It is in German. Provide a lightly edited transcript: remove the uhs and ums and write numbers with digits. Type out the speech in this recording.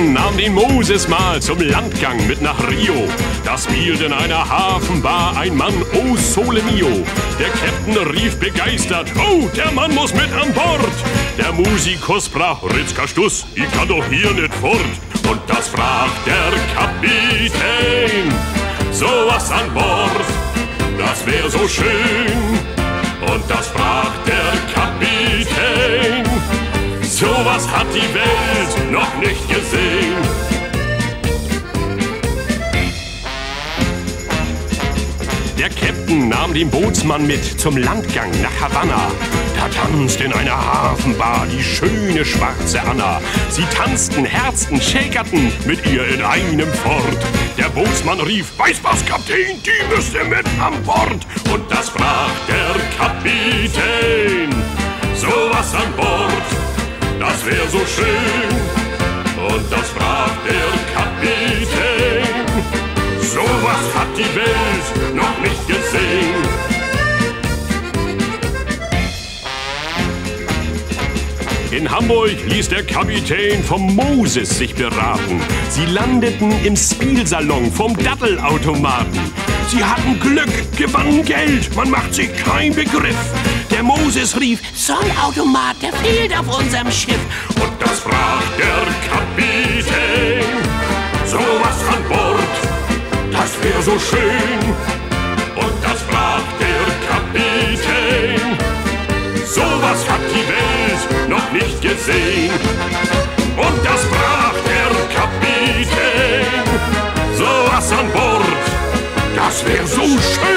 Captain nahm den Moses mal zum Landgang mit nach Rio. Da spielt in einer Hafenbar ein Mann, oh Sole Mio. Der Captain rief begeistert, oh, der Mann muss mit an Bord. Der Musikus sprach, Ritzka Stuss, ich kann doch hier nicht fort. Und das fragt der Kapitän, sowas an Bord, das wär so schön. Und das fragt der Kapitän, sowas hat die Welt noch nicht gesehen. Der Captain nahm den Bootsmann mit zum Landgang nach Havanna. Da tanzt in einer Hafenbar die schöne schwarze Anna. Sie tanzten, herzten, shakerten mit ihr in einem fort. Der Bootsmann rief, weiß was, Kapitän, die müsst ihr mit an Bord. Und das fragt der Kapitän, sowas an Bord, das wär so schön. Und das fragt der Kapitän, sowas hat die Welt noch nicht gesehen. In Hamburg ließ der Kapitän vom Moses sich beraten. Sie landeten im Spielsalon vom Dattelautomaten. Sie hatten Glück, gewannen Geld, man macht sich kein Begriff. Der Moses rief, so ein Automat, der fehlt auf unserem Schiff. Und das fragt der Kapitän, sowas an Bord, das wär so schön. Und das fragt der Kapitän, sowas hat die Welt noch nicht gesehen. Und das fragt der Kapitän, sowas an Bord, das wär so schön.